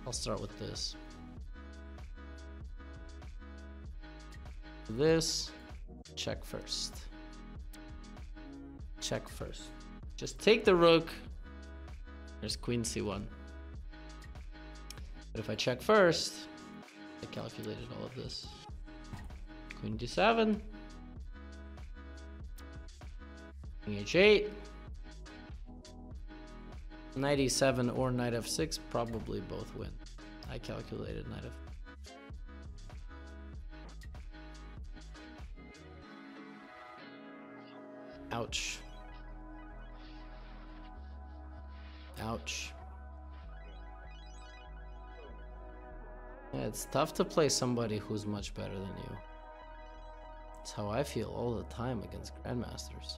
I'll start with this. This, check first. Check first. Just take the rook. There's queen c1. But if I check first, I calculated all of this. Queen d7. King h8. Knight e7 or knight f6, probably both win. I calculated knight f. Ouch. Ouch. Yeah, it's tough to play somebody who's much better than you. It's how I feel all the time against grandmasters.